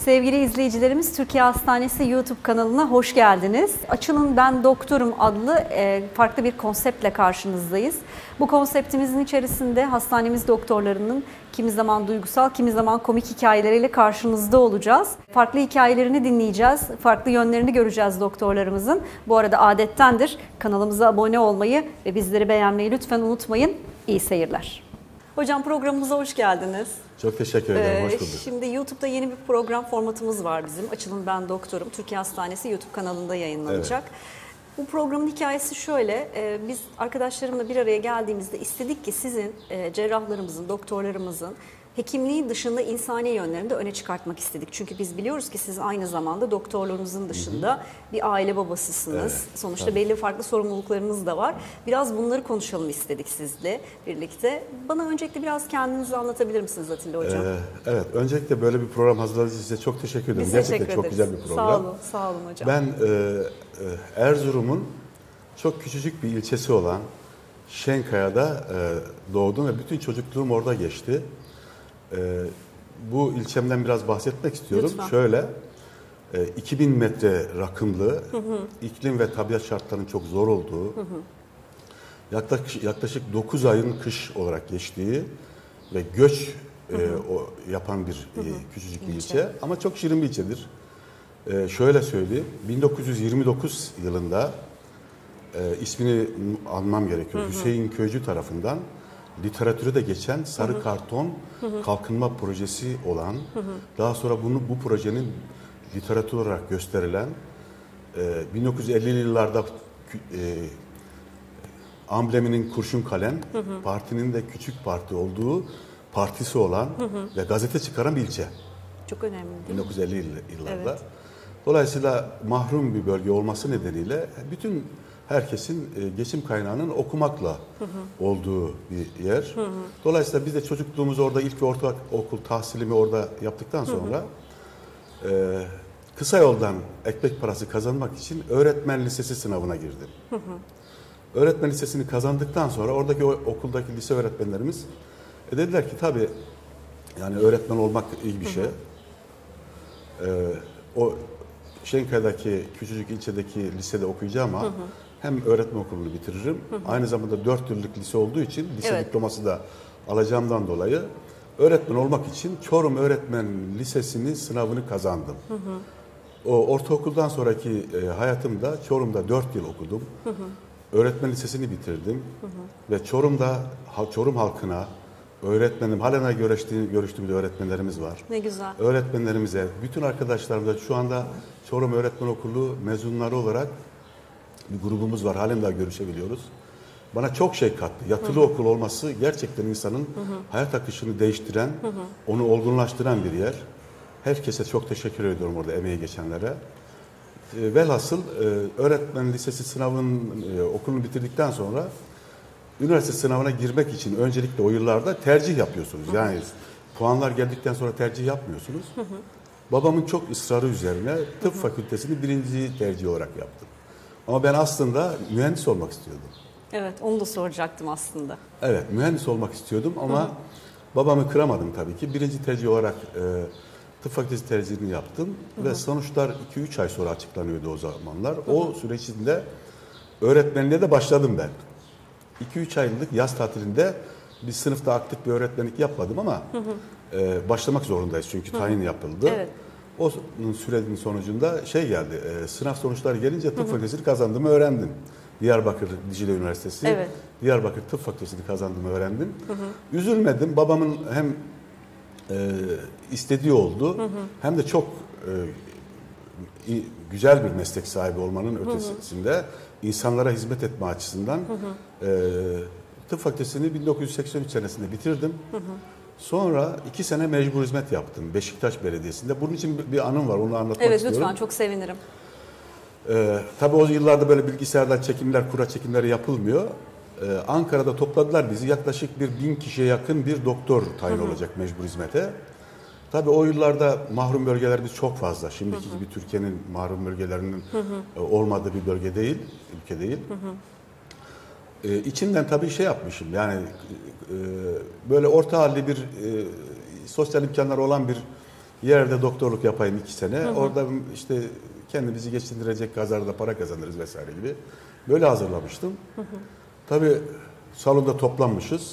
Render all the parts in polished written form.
Sevgili izleyicilerimiz, Türkiye Hastanesi YouTube kanalına hoş geldiniz. Açılın Ben Doktorum adlı farklı bir konseptle karşınızdayız. Bu konseptimizin içerisinde hastanemiz doktorlarının kimi zaman duygusal, kimi zaman komik hikayeleriyle karşınızda olacağız. Farklı hikayelerini dinleyeceğiz, farklı yönlerini göreceğiz doktorlarımızın. Bu arada adettendir, kanalımıza abone olmayı ve bizleri beğenmeyi lütfen unutmayın. İyi seyirler. Hocam programımıza hoş geldiniz. Çok teşekkür ederim, hoş bulduk. Şimdi YouTube'da yeni bir program formatımız var bizim. Açılın Ben Doktorum. Türkiye Hastanesi YouTube kanalında yayınlanacak. Evet. Bu programın hikayesi şöyle, biz arkadaşlarımla bir araya geldiğimizde istedik ki sizin cerrahlarımızın, doktorlarımızın hekimliği dışında insani yönlerini de öne çıkartmak istedik. Çünkü biz biliyoruz ki siz aynı zamanda doktorluğunuzun dışında bir aile babasısınız. Evet, sonuçta tabii belli farklı sorumluluklarınız da var. Biraz bunları konuşalım istedik sizle birlikte. Bana öncelikle biraz kendinizi anlatabilir misiniz Atilla Hocam? Evet, öncelikle böyle bir program hazırladığınız için size çok teşekkür ederim. Gerçekten çok güzel bir program. Sağ olun hocam. Ben Erzurum'un çok küçücük bir ilçesi olan Şenkaya'da doğdum ve bütün çocukluğum orada geçti. Bu ilçemden biraz bahsetmek istiyorum. Lütfen. Şöyle, 2000 metre rakımlı, iklim ve tabiat şartlarının çok zor olduğu, yaklaşık 9 ayın kış olarak geçtiği ve göç yapan bir küçücük bir ilçe. Ama çok şirin bir ilçedir. Şöyle söyleyeyim, 1929 yılında ismini almam gerekiyor. Hüseyin Köycü tarafından literatüre de geçen Sarı Karton Kalkınma Projesi olan, daha sonra bu projenin literatür olarak gösterilen, 1950'li yıllarda ambleminin kurşun kalem, partinin de küçük parti olduğu partisi olan ve gazete çıkaran bir ilçe. Çok önemli değil 1950 yıllarda. Evet. Dolayısıyla mahrum bir bölge olması nedeniyle bütün herkesin geçim kaynağının okumakla olduğu bir yer. Dolayısıyla biz de çocukluğumuzu orada, ilk ve ortaokul tahsilimi orada yaptıktan sonra kısa yoldan ekmek parası kazanmak için öğretmen lisesi sınavına girdim. Öğretmen lisesini kazandıktan sonra oradaki okuldaki lise öğretmenlerimiz dediler ki tabii yani öğretmen olmak iyi bir şey. O Şenkaya'daki küçücük ilçedeki lisede okuyacağım ama hem öğretmen okulunu bitiririm. Aynı zamanda 4 yıllık lise olduğu için lise diploması da alacağımdan dolayı öğretmen olmak için Çorum Öğretmen Lisesi'nin sınavını kazandım. O ortaokuldan sonraki hayatımda Çorum'da 4 yıl okudum. Öğretmen lisesini bitirdim. Ve Çorum'da Çorum halkına öğretmenim, halen görüştüğümüz öğretmenlerimiz var. Ne güzel. Öğretmenlerimize, bütün arkadaşlarımıza şu anda Çorum Öğretmen Okulu mezunları olarak bir grubumuz var. Halen daha görüşebiliyoruz. Bana çok şey kattı. Yatılı okul olması gerçekten insanın hayat akışını değiştiren, onu olgunlaştıran bir yer. Herkese çok teşekkür ediyorum orada emeği geçenlere. Velhasıl öğretmen lisesi sınavının okulunu bitirdikten sonra üniversite sınavına girmek için öncelikle o yıllarda tercih yapıyorsunuz. Yani puanlar geldikten sonra tercih yapmıyorsunuz. Babamın çok ısrarı üzerine tıp fakültesini birinci tercih olarak yaptım. Ama ben aslında mühendis olmak istiyordum. Evet, onu da soracaktım aslında. Evet, mühendis olmak istiyordum ama babamı kıramadım tabii ki. Birinci tercih olarak tıp fakültesi tercihini yaptım ve sonuçlar 2-3 ay sonra açıklanıyordu o zamanlar. O süreç içinde öğretmenliğe de başladım ben. 2-3 aylık yaz tatilinde bir sınıfta aktif bir öğretmenlik yapmadım ama başlamak zorundayız çünkü tayin yapıldı. Evet. O sürecin sonucunda geldi, sınav sonuçları gelince tıp fakültesini kazandığımı öğrendim. Diyarbakır Dicle Üniversitesi, Diyarbakır Tıp Fakültesini kazandığımı öğrendim. Üzülmedim, babamın hem istediği oldu hem de çok güzel bir meslek sahibi olmanın ötesinde insanlara hizmet etme açısından tıp fakültesini 1983 senesinde bitirdim. Sonra 2 sene mecbur hizmet yaptım Beşiktaş Belediyesi'nde. Bunun için bir anım var, onu anlatmak istiyorum. Evet, lütfen, çok sevinirim. Tabii o yıllarda böyle bilgisayardan çekimler, kura çekimleri yapılmıyor. Ankara'da topladılar bizi. Yaklaşık 1000 kişiye yakın bir doktor tayin olacak mecbur hizmete. Tabii o yıllarda mahrum bölgelerimiz çok fazla. Şimdiki gibi Türkiye'nin mahrum bölgelerinin olmadığı bir bölge değil, ülke değil. İçimden tabii yapmışım. Yani böyle orta halli bir sosyal imkanları olan bir Yerde doktorluk yapayım 2 sene. Orada işte kendimizi geçindirecek kadar da para kazanırız vesaire gibi. Böyle hazırlamıştım. Tabii salonda toplanmışız.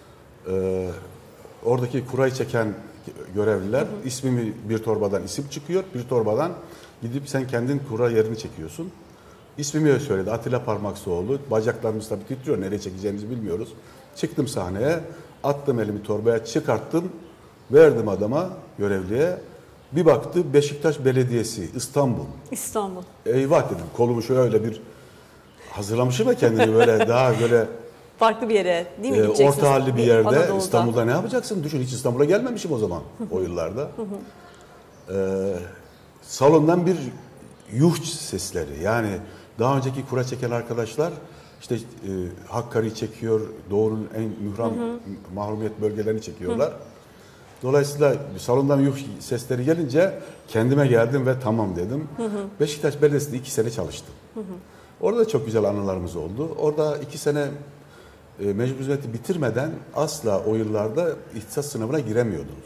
Oradaki kurayı çeken görevliler ismimi bir torbadan isim çıkıyor. Bir torbadan gidip sen kendin kura yerini çekiyorsun. İsmimi söyledi. Atilla Parmaksoğlu. Bacaklarımız tabii titriyor. Nereye çekeceğimizi bilmiyoruz. Çıktım sahneye. Attım elimi torbaya. Çıkarttım. Verdim adama, görevliye. Bir baktı Beşiktaş Belediyesi, İstanbul. İstanbul. Eyvah dedim. Kolumu şöyle bir hazırlamışım ya kendimi böyle daha böyle Farklı bir yere değil mi gideceksiniz? orta halli bir yerde. Anadolu'da. İstanbul'da ne yapacaksın? Düşün, hiç İstanbul'a gelmemişim o zaman o yıllarda. Salondan bir yuh sesleri. Yani daha önceki kura çeken arkadaşlar işte Hakkari'yi çekiyor, Doğu'nun en mahrumiyet bölgelerini çekiyorlar. Dolayısıyla salondan yuh sesleri gelince kendime geldim ve tamam dedim. Beşiktaş Belediyesi'nde 2 sene çalıştım. Orada da çok güzel anılarımız oldu. Orada 2 sene mecbur hizmeti bitirmeden asla o yıllarda ihtisas sınavına giremiyordunuz.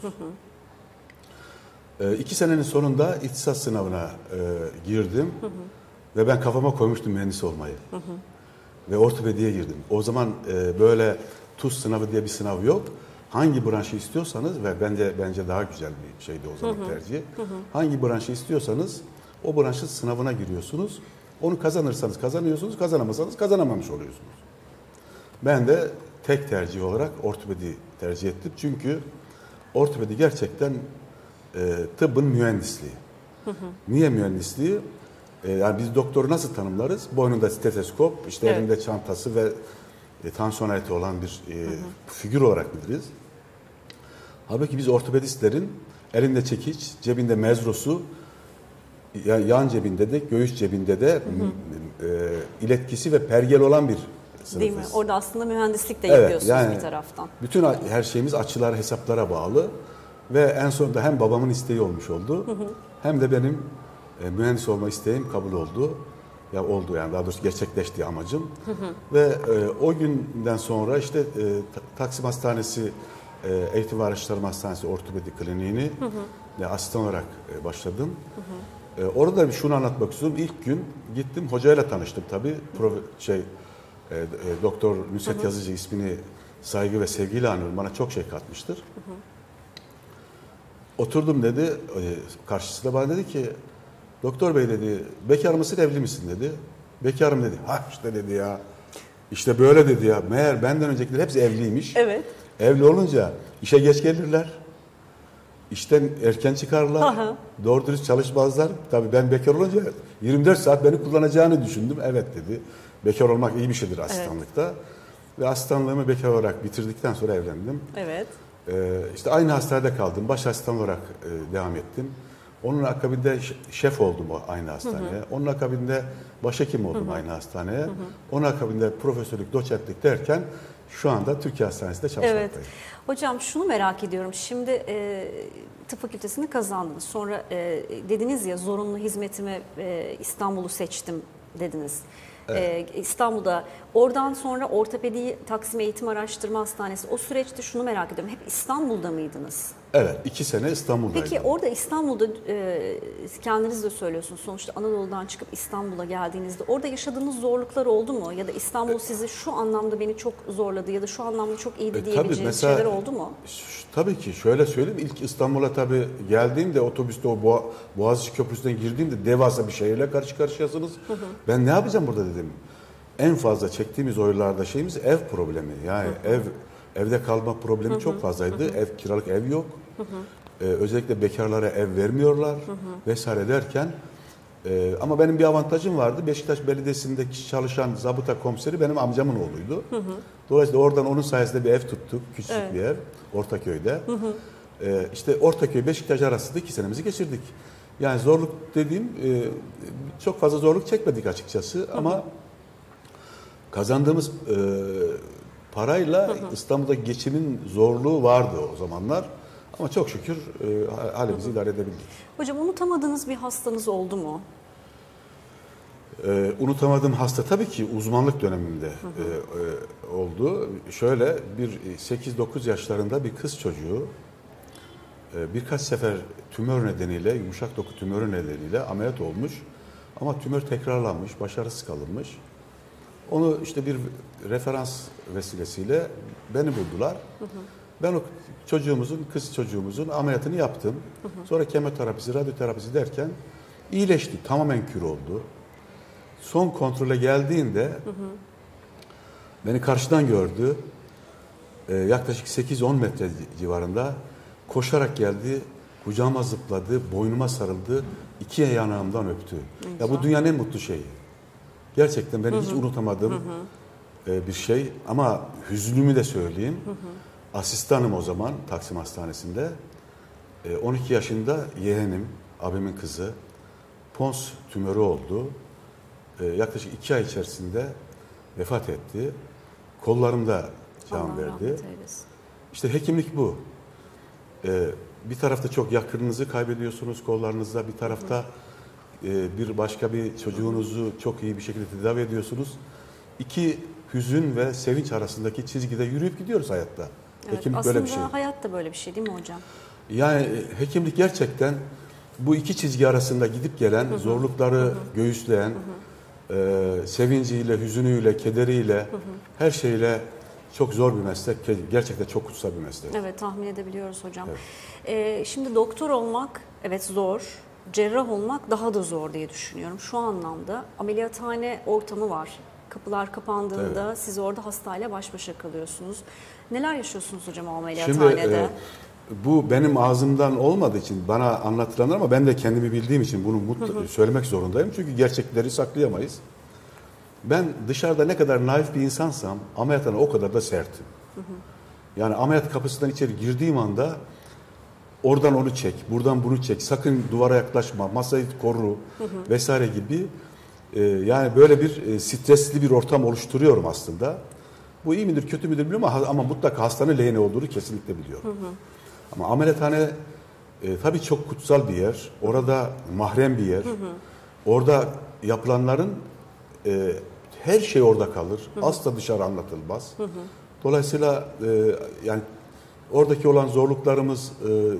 2 senenin sonunda ihtisas sınavına girdim ve ben kafama koymuştum mühendis olmayı. Ve ortopediye girdim. O zaman böyle TUS sınavı diye bir sınav yok. Hangi branşı istiyorsanız ve bence daha güzel bir şeydi o zaman tercih. Hangi branşı istiyorsanız o branşın sınavına giriyorsunuz. Onu kazanırsanız kazanıyorsunuz, kazanamazsanız kazanamamış oluyorsunuz. Ben de tek tercih olarak ortopedi tercih ettim. Çünkü ortopedi gerçekten tıbbın mühendisliği. Niye mühendisliği? Yani biz doktoru nasıl tanımlarız? Boynunda steteskop, işte elinde çantası ve tansiyon aleti olan bir figür olarak biliriz. Halbuki biz ortopedistlerin elinde çekiç, cebinde mezrosu, yan cebinde de, göğüs cebinde de iletkisi ve pergel olan bir sınıfız. Değil mi? Orada aslında mühendislik de yapıyorsunuz yani bir taraftan. Bütün her şeyimiz açılar, hesaplara bağlı ve en sonunda hem babamın isteği olmuş oldu hem de benim mühendis olma isteğim kabul oldu. Ya oldu yani, daha doğrusu gerçekleşti amacım. Ve o günden sonra işte Taksim Hastanesi Eğitim ve Araştırma Hastanesi Ortopedi Kliniğini asistan olarak başladım. Orada bir şunu anlatmak istiyorum. İlk gün gittim, hocayla tanıştım tabii. Doktor Nusret Yazıcı, ismini saygı ve sevgiyle anıyorum. Bana çok şey katmıştır. Oturdum dedi, karşısında bana dedi ki, doktor bey dedi, bekar mısın, evli misin dedi. Bekarım dedi. Ha işte dedi ya. İşte böyle dedi ya. Meğer benden öncekiler hepsi evliymiş. Evet. Evli olunca işe geç gelirler. İşten erken çıkarlar. Doğru dürüst çalışmazlar. Tabii ben bekar olunca 24 saat beni kullanacağını düşündüm. Evet dedi. Bekar olmak iyi bir şeydir asistanlıkta. Evet. Ve asistanlığımı bekar olarak bitirdikten sonra evlendim. Evet. İşte aynı hastanede kaldım. Baş asistan olarak devam ettim. Onun akabinde şef oldum aynı hastaneye. Onun akabinde başhekim oldum aynı hastaneye. Onun akabinde profesörlük, doçentlik derken şu anda Türkiye Hastanesi'nde çalışmaktayım. Evet. Hocam şunu merak ediyorum. Şimdi tıp fakültesini kazandınız. Sonra dediniz ya, zorunlu hizmetimi İstanbul'u seçtim dediniz. Evet. İstanbul'da, oradan sonra ortopedi Taksim Eğitim Araştırma Hastanesi, o süreçte şunu merak ediyorum. Hep İstanbul'da mıydınız? Evet, 2 sene İstanbul'daydım. Peki orada İstanbul'da kendiniz de söylüyorsunuz, sonuçta Anadolu'dan çıkıp İstanbul'a geldiğinizde orada yaşadığınız zorluklar oldu mu? Ya da İstanbul sizi şu anlamda beni çok zorladı ya da şu anlamda çok iyiydi diyebileceğiniz şeyler oldu mu? Tabii ki şöyle söyleyeyim, ilk İstanbul'a tabii geldiğimde otobüste o Boğaziçi Köprüsü'nden girdiğimde devasa bir şehirle karşı karşıyasınız. Ben ne yapacağım burada dedim. En fazla çektiğimiz o yıllarda şeyimiz ev problemi. Yani evde kalma problemi çok fazlaydı. Kiralık ev yok. Özellikle bekarlara ev vermiyorlar vesaire derken. Ama benim bir avantajım vardı. Beşiktaş Belediyesi'ndeki çalışan zabıta komiseri benim amcamın oğluydu. Dolayısıyla oradan onun sayesinde bir ev tuttuk. Küçük bir ev. Ortaköy'de. İşte Ortaköy Beşiktaş arasında 2 senemizi geçirdik. Yani zorluk dediğim çok fazla zorluk çekmedik açıkçası ama kazandığımız parayla İstanbul'da geçimin zorluğu vardı o zamanlar. Ama çok şükür halimizi idare edebildik. Hocam unutamadığınız bir hastanız oldu mu? Unutamadığım hasta tabii ki uzmanlık döneminde oldu. Şöyle bir 8-9 yaşlarında bir kız çocuğu birkaç sefer tümör nedeniyle, yumuşak doku tümörü nedeniyle ameliyat olmuş. Ama tümör tekrarlanmış, başarısız kalınmış. Onu işte bir referans vesilesiyle beni buldular. Ben o kız çocuğumuzun ameliyatını yaptım. Sonra kemoterapisi, radyoterapisi derken iyileşti. Tamamen kür oldu. Son kontrole geldiğinde beni karşıdan gördü. Yaklaşık 8-10 metre civarında koşarak geldi. Kucağıma zıpladı, boynuma sarıldı. İki yanağımdan öptü. Ya bu dünyanın en mutlu şeyi. Gerçekten ben hiç unutamadığım bir şey. Ama hüznümü de söyleyeyim. Asistanım o zaman Taksim Hastanesi'nde. 12 yaşında yeğenim, abimin kızı. Pons tümörü oldu. Yaklaşık 2 ay içerisinde vefat etti. Kollarımda can verdi. İşte hekimlik bu. Bir tarafta çok yakınınızı kaybediyorsunuz kollarınızda. Bir tarafta bir başka bir çocuğunuzu çok iyi bir şekilde tedavi ediyorsunuz. İki hüzün ve sevinç arasındaki çizgide yürüyüp gidiyoruz hayatta. Evet, hekimlik aslında böyle bir şey. hayat da böyle bir şey değil mi hocam? Yani hekimlik gerçekten bu iki çizgi arasında gidip gelen, zorlukları göğüsleyen, sevinciyle, hüzünüyle, kederiyle, her şeyle çok zor bir meslek. Gerçekten çok kutsal bir meslek. Evet, tahmin edebiliyoruz hocam. Evet. Şimdi doktor olmak evet zor. Cerrah olmak daha da zor diye düşünüyorum. Şu anlamda ameliyathane ortamı var. Kapılar kapandığında siz orada hastayla baş başa kalıyorsunuz. Neler yaşıyorsunuz hocam o ameliyathanede? Şimdi bu benim ağzımdan olmadığı için bana anlatılanlar ama ben de kendimi bildiğim için bunu söylemek zorundayım. Çünkü gerçekleri saklayamayız. Ben dışarıda ne kadar naif bir insansam ameliyathane o kadar da sertim. Yani ameliyat kapısından içeri girdiğim anda oradan onu çek, buradan bunu çek, sakın duvara yaklaşma, masayı koru vesaire gibi yani böyle bir stresli bir ortam oluşturuyorum aslında. Bu iyi midir, kötü müdür bilmiyorum ama mutlaka hastanın lehine olduğunu kesinlikle biliyorum. Ama ameliyathane tabii çok kutsal bir yer, orada mahrem bir yer. Orada yapılanların her şey orada kalır, asla dışarı anlatılmaz. Dolayısıyla yani oradaki olan zorluklarımız,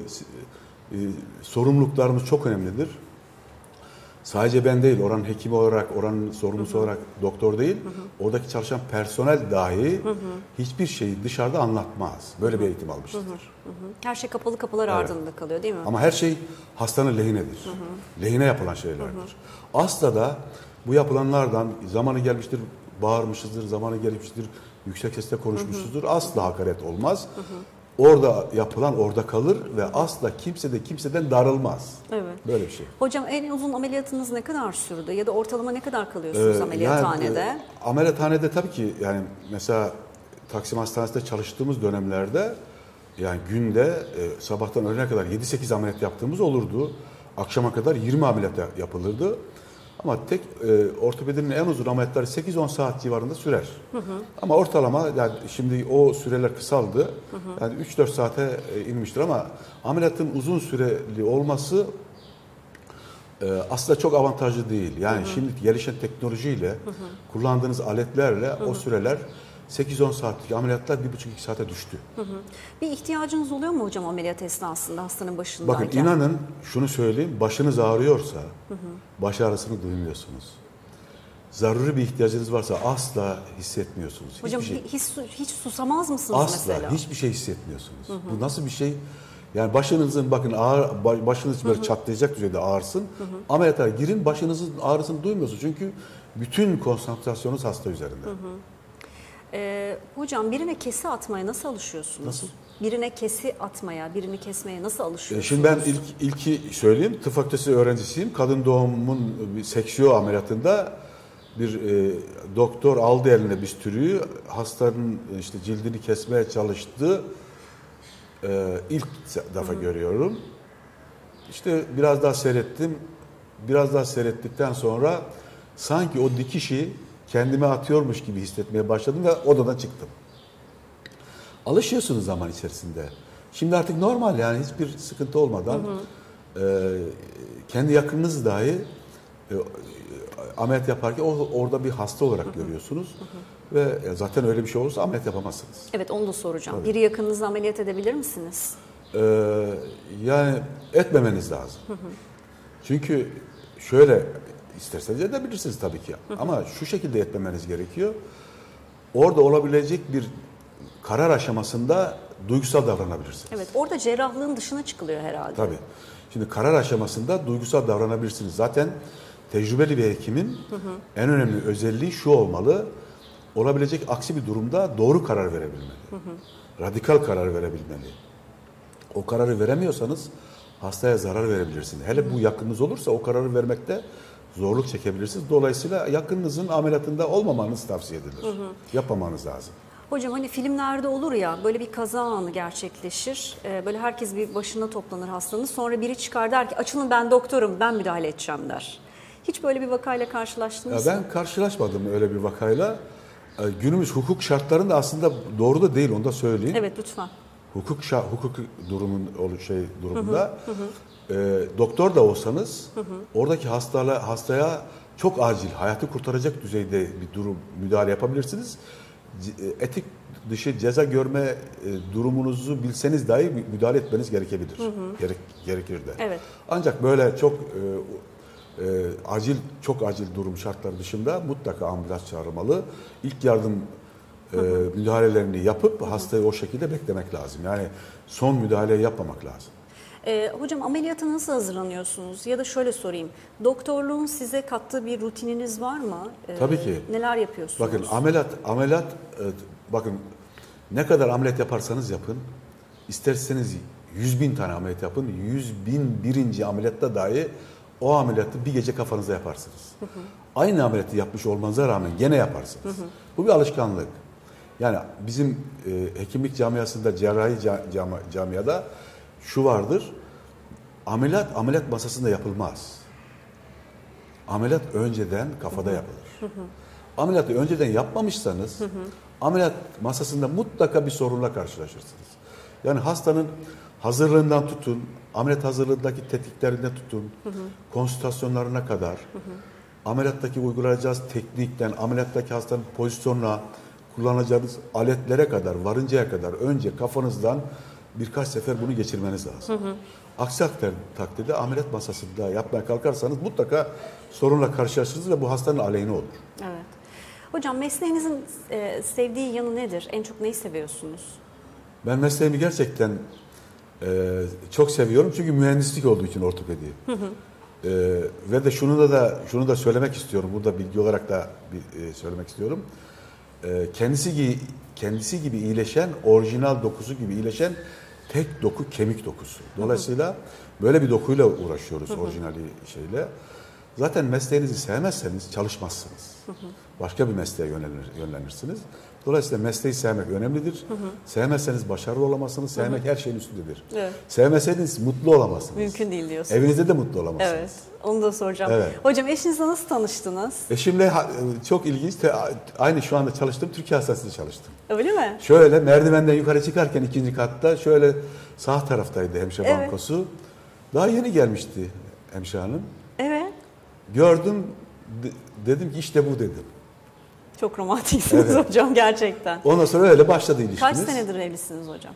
sorumluluklarımız çok önemlidir. Sadece ben değil, oranın hekimi olarak, oranın sorumlusu olarak doktor değil, oradaki çalışan personel dahi hiçbir şeyi dışarıda anlatmaz. Böyle bir eğitim almıştır. Her şey kapalı kapılar ardında kalıyor değil mi? Ama her şey hastanın lehinedir. Lehine yapılan şeylerdir. Asla da bu yapılanlardan zamanı gelmiştir, bağırmışızdır, zamanı gelmiştir, yüksek sesle konuşmuşuzdur. Asla hakaret olmaz. Orada yapılan orada kalır ve asla kimse de kimseden darılmaz. Evet. Böyle bir şey. Hocam en uzun ameliyatınız ne kadar sürdü ya da ortalama ne kadar kalıyorsunuz ameliyathanede? Yani, ameliyathanede tabii ki yani mesela Taksim Hastanesi'nde çalıştığımız dönemlerde yani günde sabahtan öğlene kadar 7-8 ameliyat yaptığımız olurdu. Akşama kadar 20 ameliyat yapılırdı. Ama tek ortopedinin en uzun ameliyatları 8-10 saat civarında sürer. Ama ortalama yani şimdi o süreler kısaldı. Yani 3-4 saate inmiştir ama ameliyatın uzun süreli olması aslında çok avantajlı değil. Yani şimdi gelişen teknolojiyle, kullandığınız aletlerle o süreler 8-10 saatlik ameliyatlar 1,5-2 saate düştü. Bir ihtiyacınız oluyor mu hocam ameliyat esnasında hastanın başındayken? Bakın inanın şunu söyleyeyim, başınız ağrıyorsa baş ağrısını duymuyorsunuz. Zaruri bir ihtiyacınız varsa asla hissetmiyorsunuz. Hocam hiç susamaz mısınız asla, mesela? Asla hiçbir şey hissetmiyorsunuz. Bu nasıl bir şey? Yani başınızın bakın başınız böyle çatlayacak düzeyde ağrısın. Ameliyata girin başınızın ağrısını duymuyorsunuz. Çünkü bütün konsantrasyonunuz hasta üzerinde. Hocam birine kesi atmaya nasıl alışıyorsunuz? Nasıl? Birine kesi atmaya, birini kesmeye nasıl alışıyorsunuz? Şimdi ben ilki söyleyeyim. Tıp fakültesi öğrencisiyim. Kadın doğumun bir seksiyon ameliyatında bir doktor aldı eline bistürüyü. Hastanın işte cildini kesmeye çalıştı. İlk defa görüyorum. İşte biraz daha seyrettim. Biraz daha seyrettikten sonra sanki o dikişi kendime atıyormuş gibi hissetmeye başladım ve odadan çıktım. Alışıyorsunuz zaman içerisinde. Şimdi artık normal yani hiçbir sıkıntı olmadan kendi yakınınız dahi ameliyat yaparken orada bir hasta olarak görüyorsunuz. Ve zaten öyle bir şey olursa ameliyat yapamazsınız. Evet onu da soracağım. Tabii. Biri yakınınızı ameliyat edebilir misiniz? Yani etmemeniz lazım. Çünkü şöyle isterseniz edebilirsiniz tabii ki. Ama şu şekilde etmemeniz gerekiyor. Orada olabilecek bir karar aşamasında duygusal davranabilirsiniz. Evet, orada cerrahlığın dışına çıkılıyor herhalde. Tabii. Şimdi karar aşamasında duygusal davranabilirsiniz. Zaten tecrübeli bir hekimin en önemli özelliği şu olmalı. Olabilecek aksi bir durumda doğru karar verebilmeli. Radikal karar verebilmeli. O kararı veremiyorsanız hastaya zarar verebilirsiniz. Hele bu yakınınız olursa o kararı vermekte zorluk çekebilirsiniz. Dolayısıyla yakınınızın ameliyatında olmamanız tavsiye edilir. Yapmamanız lazım. Hocam hani filmlerde olur ya, böyle bir kaza anı gerçekleşir. Böyle herkes bir başına toplanır hastanın. Sonra biri çıkar der ki açılın ben doktorum, ben müdahale edeceğim der. Hiç böyle bir vakayla karşılaştınız mı? Ben karşılaşmadım öyle bir vakayla. Günümüz hukuk şartlarında aslında doğru da değil, onu da söyleyeyim. Evet, lütfen. Hukuk durumunda doktor da olsanız oradaki hastaya çok acil, hayatı kurtaracak düzeyde bir durum müdahale yapabilirsiniz. Etik dışı ceza görme durumunuzu bilseniz dahi müdahale etmeniz gerekebilir. Gerekir de. Evet. Ancak böyle çok acil durum şartları dışında mutlaka ambulans çağrılmalı. İlk yardım müdahalelerini yapıp hastayı o şekilde beklemek lazım. Yani son müdahaleyi yapmamak lazım. Hocam ameliyata nasıl hazırlanıyorsunuz? Ya da şöyle sorayım. Doktorluğun size kattığı bir rutininiz var mı? Tabii ki. Neler yapıyorsunuz? Bakın ameliyat bakın ne kadar ameliyat yaparsanız yapın. İsterseniz 100.000 tane ameliyat yapın. 100.001. ameliyatta dahi o ameliyatı bir gece kafanızda yaparsınız. Aynı ameliyatı yapmış olmanıza rağmen gene yaparsınız. Bu bir alışkanlık. Yani bizim hekimlik camiasında, cerrahi camiada şu vardır. Ameliyat masasında yapılmaz. Ameliyat önceden kafada yapılır. Ameliyatı önceden yapmamışsanız ameliyat masasında mutlaka bir sorunla karşılaşırsınız. Yani hastanın hazırlığından tutun, ameliyat hazırlığındaki tetiklerinden tutun, konsültasyonlarına kadar, ameliyattaki uygulayacağınız teknikten, ameliyattaki hastanın pozisyonuna, kullanacağınız aletlere kadar, varıncaya kadar önce kafanızdan birkaç sefer bunu geçirmeniz lazım. Aksi takdirde ameliyat masasında yapmaya kalkarsanız mutlaka sorunla karşılaşırsınız ve bu hastanın aleyhine olur. Evet. Hocam mesleğinizin sevdiği yanı nedir? En çok neyi seviyorsunuz? Ben mesleğimi gerçekten çok seviyorum çünkü mühendislik olduğu için ortopedi. Ve de şunu da söylemek istiyorum. Burada bilgi olarak da söylemek istiyorum. Kendisi gibi iyileşen, orijinal dokusu gibi iyileşen tek doku kemik dokusu. Dolayısıyla böyle bir dokuyla uğraşıyoruz orijinali şeyle. Zaten mesleğinizi sevmezseniz çalışmazsınız. Başka bir mesleğe yönlenirsiniz. Dolayısıyla mesleği sevmek önemlidir. Sevmezseniz başarılı olamazsınız. Sevmek her şeyin üstündedir. Evet. Sevmeseydiniz mutlu olamazsınız. Mümkün değil diyorsunuz. Evinizde de mutlu olamazsınız. Evet. Onu da soracağım. Evet. Hocam eşinizle nasıl tanıştınız? Eşimle çok ilginç. Aynı şu anda çalıştığım Türkiye Hastanesi'nde çalıştım. Öyle mi? Şöyle merdivenden yukarı çıkarken ikinci katta şöyle sağ taraftaydı hemşire bankosu. Daha yeni gelmişti hemşire hanım. Evet. Gördüm, dedim ki işte bu dedim. Çok romantiksiniz hocam gerçekten. Ondan sonra öyle başladı ilişkimiz. Kaç senedir evlisiniz hocam?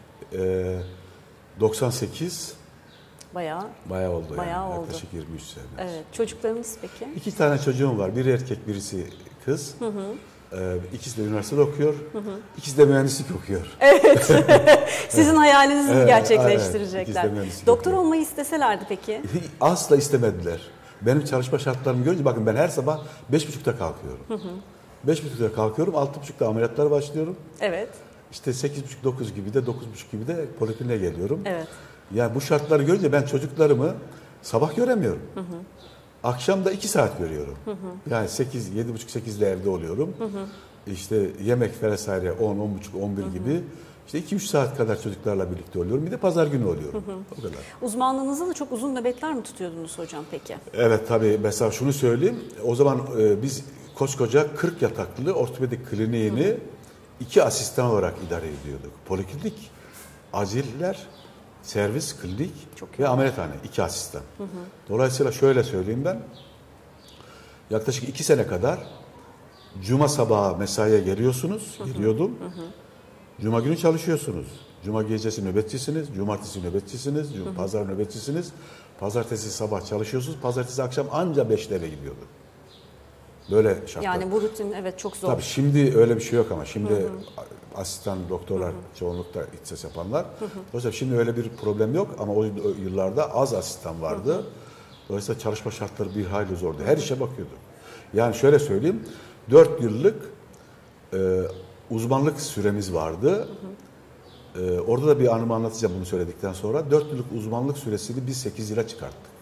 98. Bayağı oldu. Bayağı oldu. Yaklaşık 23 sene. Evet. Çocuklarınız peki? 2 tane çocuğum var. Biri erkek, birisi kız. İkisi de üniversitede okuyor. İkisi de mühendislik okuyor. Evet. Sizin hayalinizi gerçekleştirecekler. Evet, doktor olmayı isteselerdi peki? Asla istemediler. Benim çalışma şartlarımı görünce bakın ben her sabah 5.30'da kalkıyorum. 5.30'da kalkıyorum, 6.30'da ameliyatlara başlıyorum. Evet. İşte 8.30-9 gibi de 9.30 gibi de polikliniğe geliyorum. Evet. Yani bu şartları görünce ben çocuklarımı sabah göremiyorum. Akşam da 2 saat görüyorum. Yani 7.30-8'de evde oluyorum. İşte yemek vesaire 10, 10.30, 11 gibi. İşte 2-3 saat kadar çocuklarla birlikte oluyorum. Bir de pazar günü oluyorum. O kadar. Uzmanlığınızda da çok uzun nöbetler mi tutuyordunuz hocam peki? Evet tabii. Mesela şunu söyleyeyim. O zaman biz koskoca 40 yataklı ortopedik kliniğini 2 asistan olarak idare ediyorduk. Poliklinik, aciller, servis, klinik ve ameliyathane 2 asistan. Dolayısıyla şöyle söyleyeyim ben. Yaklaşık 2 sene kadar cuma sabahı mesaiye geliyordum. Cuma günü çalışıyorsunuz. Cuma gecesi nöbetçisiniz, cumartesi nöbetçisiniz, pazar nöbetçisiniz. Pazartesi sabah çalışıyorsunuz, pazartesi akşam anca 5'te eve gidiyordu. Böyle şartlar. Yani bu rutin evet çok zor. Tabii şimdi öyle bir şey yok ama şimdi asistan doktorlar çoğunlukla ihtisas yapanlar. Dolayısıyla şimdi öyle bir problem yok ama o yıllarda az asistan vardı. Dolayısıyla çalışma şartları bir hayli zordu. Her işe bakıyordu. Yani şöyle söyleyeyim, 4 yıllık uzmanlık süremiz vardı. Orada da bir anımı anlatacağım bunu söyledikten sonra. 4 yıllık uzmanlık süresini biz 8 yıla çıkarttık.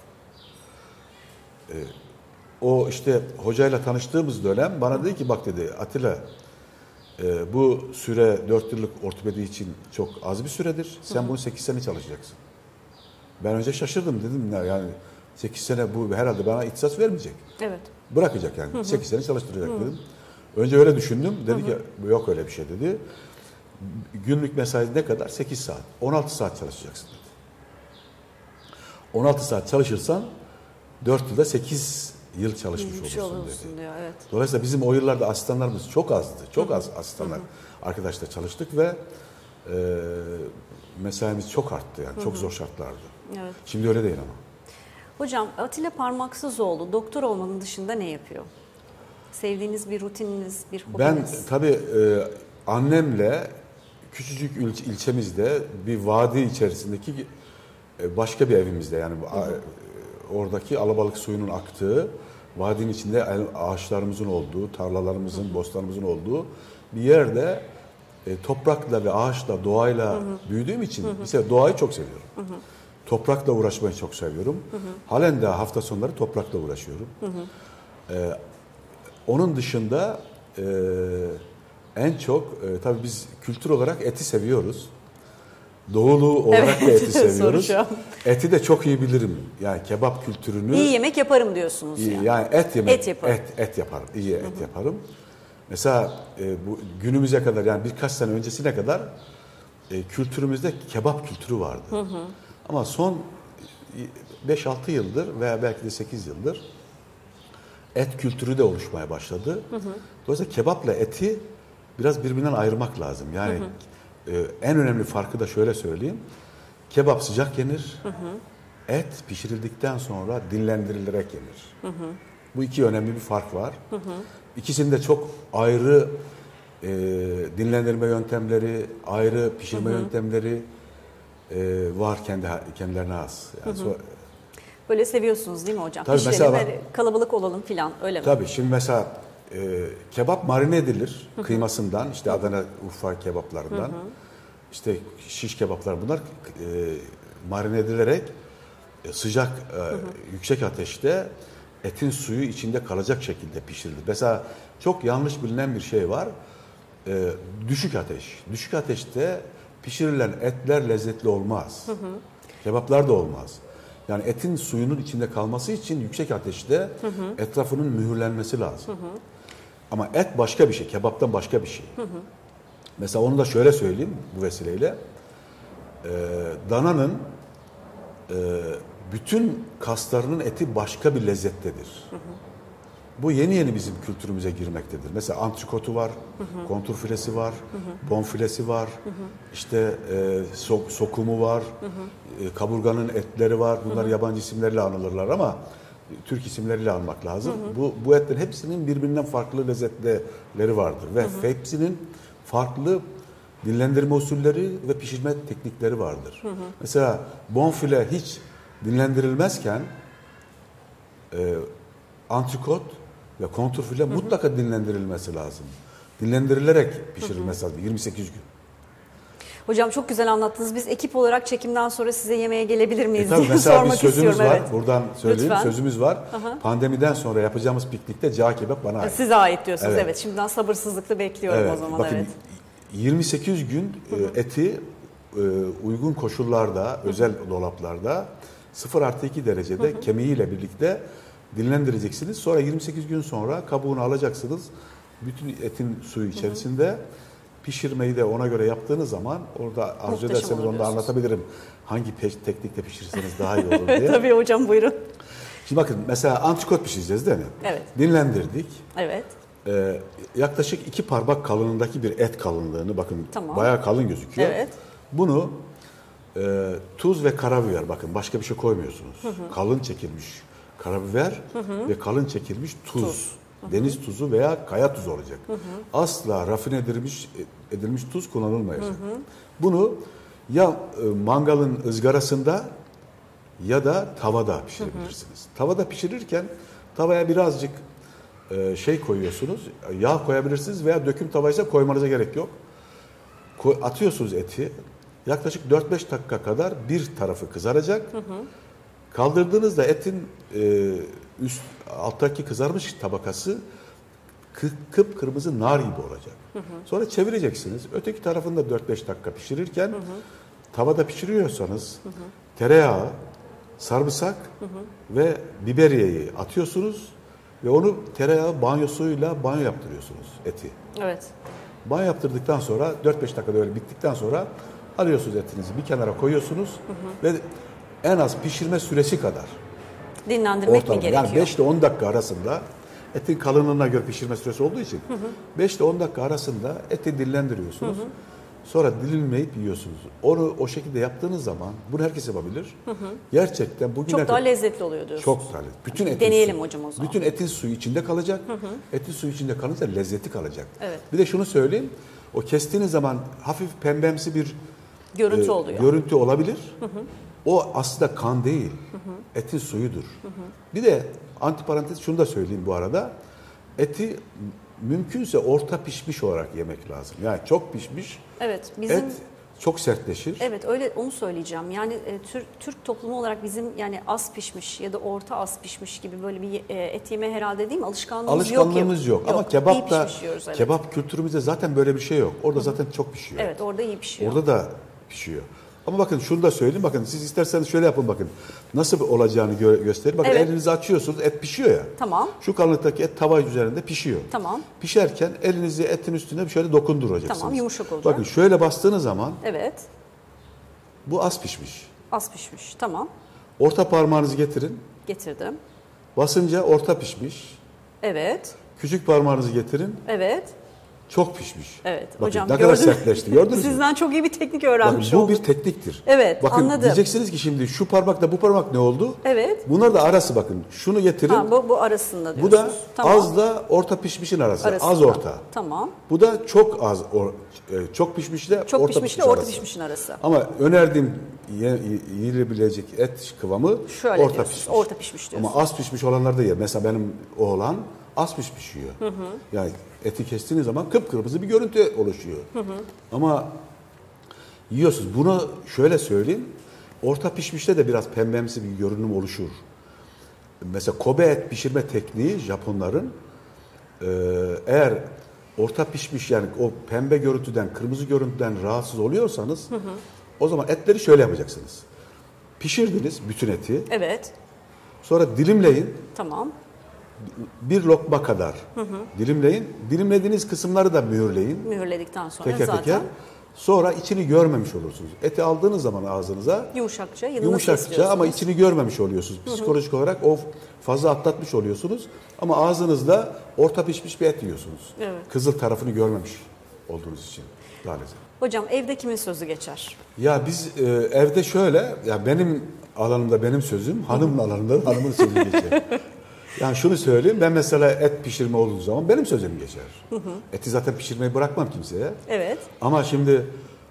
O işte hocayla tanıştığımız dönem bana dedi ki bak dedi Atilla bu süre 4 yıllık ortopedi için çok az bir süredir. Sen bunu 8 sene çalışacaksın. Ben önce şaşırdım dedim yani 8 sene bu herhalde bana ihtisas vermeyecek. Evet. Bırakacak yani. 8 sene çalıştıracak dedim. Önce öyle düşündüm. Dedi ki yok öyle bir şey dedi. Günlük mesai ne kadar? 8 saat. 16 saat çalışacaksın dedi. 16 saat çalışırsan 4 yılda 8 yıl çalışmış olursun dedi. Diyor, evet. Dolayısıyla bizim o yıllarda asistanlarımız çok azdı. Çok az asistanlar arkadaşlar çalıştık ve mesaimiz çok arttı yani. Çok zor şartlardı. Evet. Şimdi öyle değil ama. Hocam Atilla Parmaksızoğlu doktor olmanın dışında ne yapıyor? Sevdiğiniz bir rutininiz, bir hobiniz? Ben tabii annemle küçücük ilçemizde bir vadi içerisindeki başka bir evimizde yani oradaki alabalık suyunun aktığı vadinin içinde ağaçlarımızın olduğu, tarlalarımızın, bostanımızın olduğu bir yerde toprakla ve ağaçla, doğayla büyüdüğüm için mesela doğayı çok seviyorum. Toprakla uğraşmayı çok seviyorum. Halen de hafta sonları toprakla uğraşıyorum. Onun dışında en çok tabii biz kültür olarak eti seviyoruz. Doğulu olarak da eti seviyoruz. Eti de çok iyi bilirim. Yani kebap kültürünü. İyi yemek yaparım diyorsunuz iyi, yani. Yani et yemek. Et yaparım. Et yaparım. İyi et yaparım. Mesela bu günümüze kadar yani birkaç sene öncesine kadar kültürümüzde kebap kültürü vardı. Ama son 5-6 yıldır veya belki de 8 yıldır et kültürü de oluşmaya başladı. Dolayısıyla kebapla eti biraz birbirinden ayırmak lazım. Yani en önemli farkı da şöyle söyleyeyim. Kebap sıcak yenir. Et pişirildikten sonra dinlendirilerek yenir. Bu iki önemli bir fark var. İkisinde çok ayrı dinlendirme yöntemleri, ayrı pişirme yöntemleri var kendilerine has. Yani böyle seviyorsunuz değil mi hocam? Tabii pişirelim mesela, kalabalık olalım filan öyle mi? Tabii şimdi mesela kebap marine edilir kıymasından işte Adana Urfa kebaplarından işte şiş kebaplar bunlar marine edilerek sıcak yüksek ateşte etin suyu içinde kalacak şekilde pişirilir. Mesela çok yanlış bilinen bir şey var. Düşük ateş. Düşük ateşte pişirilen etler lezzetli olmaz. Kebaplar da olmaz. Yani etin suyunun içinde kalması için yüksek ateşte etrafının mühürlenmesi lazım. Ama et başka bir şey, kebaptan başka bir şey. Mesela onu da şöyle söyleyeyim bu vesileyle. Dananın bütün kaslarının eti başka bir lezzettedir. Bu yeni yeni bizim kültürümüze girmektedir. Mesela antrikotu var, kontur filesi var, bonfilesi var, işte sokumu var, kaburganın etleri var. Bunlar yabancı isimlerle anılırlar ama Türk isimleriyle almak lazım. Bu etlerin hepsinin birbirinden farklı lezzetleri vardır ve hepsinin farklı dinlendirme usulleri ve pişirme teknikleri vardır. Mesela bonfile hiç dinlendirilmezken antrikot ve kontrfile mutlaka dinlendirilmesi lazım. Dinlendirilerek pişirilmesi lazım 28 gün. Hocam çok güzel anlattınız. Biz ekip olarak çekimden sonra size yemeğe gelebilir miyiz Tabii diye mesela sormak bir sözümüz istiyorum. var. Evet. Buradan söyleyeyim. Lütfen. Sözümüz var. Pandemiden sonra yapacağımız piknikte cağ kebap bana ait. Size ait diyorsunuz. Evet. Evet. Şimdiden sabırsızlıkla bekliyorum o zaman. Bakın, evet. 28 gün eti uygun koşullarda, özel dolaplarda 0+2 derecede kemiğiyle birlikte dinlendireceksiniz. Sonra 28 gün sonra kabuğunu alacaksınız. Bütün etin suyu içerisinde pişirmeyi de ona göre yaptığınız zaman orada arzu ederseniz onu da anlatabilirim. Hangi teknikle pişirirseniz daha iyi olur diye. Tabii hocam buyurun. Şimdi bakın mesela antrikot pişireceğiz değil mi? Evet. Dinlendirdik. Evet. yaklaşık 2 parmak kalınlığındaki bir et kalınlığını, bakın Tamam. bayağı kalın gözüküyor. Evet. Bunu tuz ve karabiber, bakın başka bir şey koymuyorsunuz. Kalın çekilmiş karabiber ve kalın çekilmiş tuz. Deniz tuzu veya kaya tuzu olacak. Asla rafine edilmiş tuz kullanılmayacak. Bunu ya mangalın ızgarasında ya da tavada pişirebilirsiniz. Tavada pişirirken tavaya birazcık şey koyuyorsunuz, yağ koyabilirsiniz veya döküm tavaysa koymanıza gerek yok. Atıyorsunuz eti, yaklaşık 4-5 dakika kadar bir tarafı kızaracak. Kaldırdığınızda etin alttaki kızarmış tabakası kıpkırmızı nar gibi olacak. Sonra çevireceksiniz. Öteki tarafını da 4-5 dakika pişirirken tavada pişiriyorsanız tereyağı, sarımsak ve biberiyeyi atıyorsunuz ve onu tereyağı banyosuyla banyo yaptırıyorsunuz eti. Evet. Banyo yaptırdıktan sonra 4-5 dakikada öyle bittikten sonra alıyorsunuz etinizi bir kenara koyuyorsunuz ve en az pişirme süresi kadar Dinlendirmek ortalama, mi gerekiyor? yani 5 ile 10 dakika arasında etin kalınlığına göre pişirme süresi olduğu için 5 ile 10 dakika arasında eti dinlendiriyorsunuz. Sonra dilimleyip yiyorsunuz. Onu o şekilde yaptığınız zaman bunu herkes yapabilir. Gerçekten bugüne Çok daha lezzetli oluyor diyorsunuz. çok daha lezzetli. Bütün etin Deneyelim suyu, hocam o zaman. bütün etin suyu içinde kalacak. Etin suyu içinde kalınca lezzeti kalacak. Evet. Bir de şunu söyleyeyim. O kestiğiniz zaman hafif pembemsi bir Görüntü oluyor. görüntü olabilir. O aslında kan değil. Etin suyudur. Bir de antiparantez şunu da söyleyeyim bu arada. Eti mümkünse orta pişmiş olarak yemek lazım. Yani çok pişmiş Evet, bizim et çok sertleşir. evet öyle onu söyleyeceğim. Yani Türk toplumu olarak bizim yani az pişmiş ya da orta az pişmiş gibi böyle bir et yeme herhalde değil mi? Alışkanlığımız yok. Ama İyi kebapta pişmiş yiyoruz, evet. kebap kültürümüzde zaten böyle bir şey yok. Orada zaten çok pişiyor. Evet, orada iyi pişiyor. Orada da pişiyor. Ama bakın şunu da söyleyeyim. Bakın siz isterseniz şöyle yapın bakın. Nasıl olacağını göstereyim. Bakın Evet. elinizi açıyorsunuz. Et pişiyor ya. Tamam. Şu kalınlıktaki et tava üzerinde pişiyor. Tamam. Pişerken elinizi etin üstüne şöyle dokunduracaksınız. Tamam, yumuşak olacak. Bakın şöyle bastığınız zaman Evet. bu az pişmiş. Az pişmiş. Tamam. Orta parmağınızı getirin. Getirdim. Basınca orta pişmiş. Evet. Küçük parmağınızı getirin. Evet. Çok pişmiş. Evet. Bakın, Hocam ne kadar sertleşti. Gördünüz mü? Sizden çok iyi bir teknik Bakın, öğrenmiş bu olduk. bir tekniktir. Evet, bakın, anladım. Diyeceksiniz ki şimdi şu parmakla bu parmak ne oldu? Evet. Bunlar da arası bakın. Şunu getirin. Ha, bu arasında Bu diyorsunuz. da Tamam. azla orta pişmişin arası. Arasında. Az orta. Tamam. Bu da çok az çok pişmişle Çok orta pişmişle pişmiş orta arası. pişmişin arası. Ama önerdiğim yiyilebilecek et kıvamı Şöyle orta diyorsunuz, pişmiş. orta pişmiş diyorsunuz. Ama az pişmiş olanlar da yer. Mesela benim oğlan az pişiyor. Yani eti kestiğiniz zaman kıpkırmızı bir görüntü oluşuyor. Ama yiyorsunuz. Bunu şöyle söyleyeyim. Orta pişmişte de biraz pembemsi bir görünüm oluşur. Mesela Kobe et pişirme tekniği Japonların eğer orta pişmiş yani o pembe görüntüden, kırmızı görüntüden rahatsız oluyorsanız o zaman etleri şöyle yapacaksınız. Pişirdiniz bütün eti. Evet. Sonra dilimleyin. Tamam. Bir lokma kadar dilimleyin. Dilimlediğiniz kısımları da mühürleyin. Mühürledikten sonra Teker zaten teker. Sonra içini görmemiş olursunuz. Eti aldığınız zaman ağzınıza yumuşakça, yanına yumuşakça ama içini görmemiş oluyorsunuz. Psikolojik olarak o fazla atlatmış oluyorsunuz. Ama ağzınızda orta pişmiş bir et yiyorsunuz. Evet. Kızıl tarafını görmemiş olduğunuz için. Maalesef. Hocam evde kimin sözü geçer? Ya biz evde şöyle, ya benim alanımda benim sözüm, hanımın alanında hanımın sözü geçer. Yani şunu söyleyeyim, ben mesela et pişirme olduğu zaman benim sözüm geçer. Eti zaten pişirmeyi bırakmam kimseye. Evet. Ama şimdi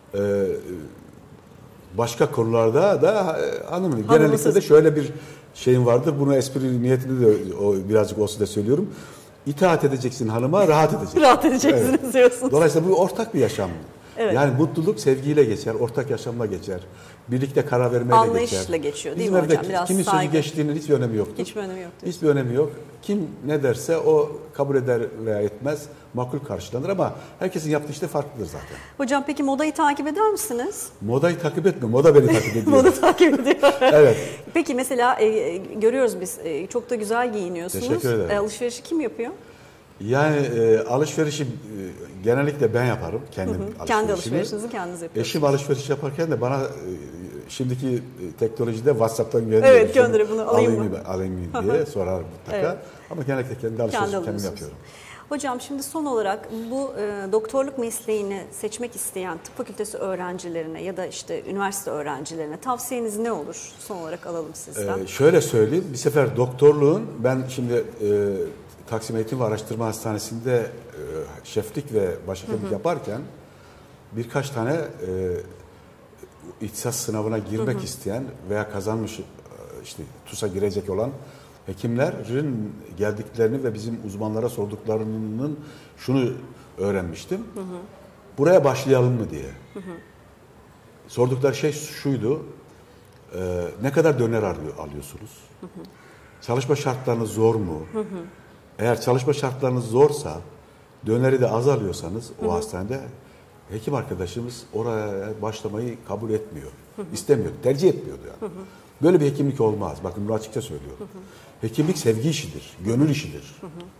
başka konularda da hanımın genellikle de şöyle bir şeyim vardır. Bunu espri niyetinde de birazcık olsa da söylüyorum. İtaat edeceksin hanıma, rahat edeceksin. Rahat edeceksiniz diyorsunuz. Dolayısıyla bu ortak bir yaşam. Evet. Yani mutluluk sevgiyle geçer, ortak yaşamla geçer. Birlikte karar vermeyle geçer. Anlayışla geçiyor değil Bizim mi evde hocam? Biraz kimin saygı. sözü geçtiğinin hiçbir önemi yoktur. Hiçbir önemi yok. Hiçbir önemi yok. Kim ne derse o kabul eder veya etmez, makul karşılanır ama herkesin yaptığı işte farklıdır zaten. Hocam peki modayı takip eder misiniz? Modayı takip etme, moda beni takip ediyor. Moda takip ediyor. Evet. Peki mesela görüyoruz biz çok da güzel giyiniyorsunuz. Teşekkür ederim. Alışverişi kim yapıyor? Yani alışverişi genellikle ben yaparım. Kendi alışverişinizi kendiniz yapıyorsunuz. Eşim alışveriş yaparken de bana şimdiki teknolojide WhatsApp'tan gönderiyor. Evet gönderiyor bunu alayım mı? Alayım mı diye sorar mutlaka. Evet. Ama genellikle kendi alışverişimi kendim alıyorsunuz. yapıyorum. Hocam şimdi son olarak bu doktorluk mesleğini seçmek isteyen tıp fakültesi öğrencilerine ya da işte üniversite öğrencilerine tavsiyeniz ne olur? Son olarak alalım sizden. Şöyle söyleyeyim, bir sefer doktorluğun, ben şimdi Taksim Eğitim ve Araştırma Hastanesi'nde şeflik ve başhekimlik yaparken birkaç tane ihtisas sınavına girmek isteyen veya kazanmış, işte TUS'a girecek olan hekimlerin geldiklerini ve bizim uzmanlara sorduklarının şunu öğrenmiştim. Buraya başlayalım mı diye. Sordukları şey şuydu: ne kadar döner alıyorsunuz? Çalışma şartlarınız zor mu? Eğer çalışma şartlarınız zorsa, döneri de az alıyorsanız o hastanede, hekim arkadaşımız oraya başlamayı kabul etmiyor. İstemiyor, tercih etmiyordu yani. Böyle bir hekimlik olmaz. Bakın bunu açıkça söylüyorum. Hekimlik sevgi işidir, gönül işidir.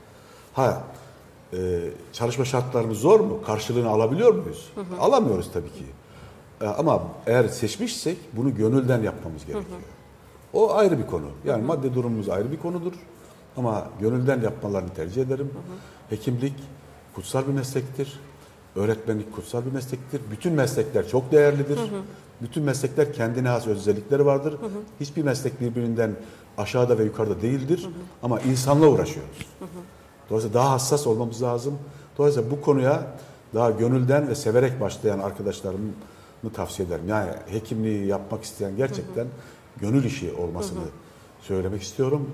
Çalışma şartlarımız zor mu? Karşılığını alabiliyor muyuz? Alamıyoruz tabii ki. Ama eğer seçmişsek bunu gönülden yapmamız gerekiyor. O ayrı bir konu. Yani maddi durumumuz ayrı bir konudur. Ama gönülden yapmalarını tercih ederim. Hekimlik kutsal bir meslektir. Öğretmenlik kutsal bir meslektir. Bütün meslekler çok değerlidir. Bütün meslekler kendine has özellikleri vardır. Hiçbir meslek birbirinden aşağıda ve yukarıda değildir. Ama insanla uğraşıyoruz. Dolayısıyla daha hassas olmamız lazım. Dolayısıyla bu konuya daha gönülden ve severek başlayan arkadaşlarımı tavsiye ederim. Yani hekimliği yapmak isteyen gerçekten gönül işi olmasını söylemek istiyorum.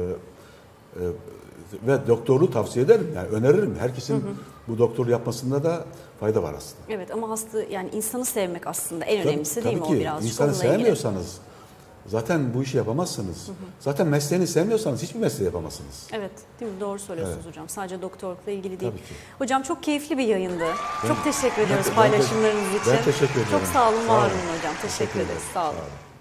Ve doktorluğu tavsiye ederim. Yani öneririm. Herkesin bu doktorluğu yapmasında da fayda var aslında. Evet, ama yani insanı sevmek aslında en önemlisi değil mi o ki, birazcık? İnsanı sevmiyorsanız zaten bu işi yapamazsınız. Zaten mesleğini sevmiyorsanız hiçbir mesleği yapamazsınız. Evet, değil mi? Doğru söylüyorsunuz hocam. Sadece doktorlukla ilgili değil. Tabii ki. Hocam çok keyifli bir yayındı. Çok teşekkür ediyoruz paylaşımlarınız için. Ben teşekkür ederim. Çok sağ olun, var olun hocam. Teşekkür ederiz. Sağ olun.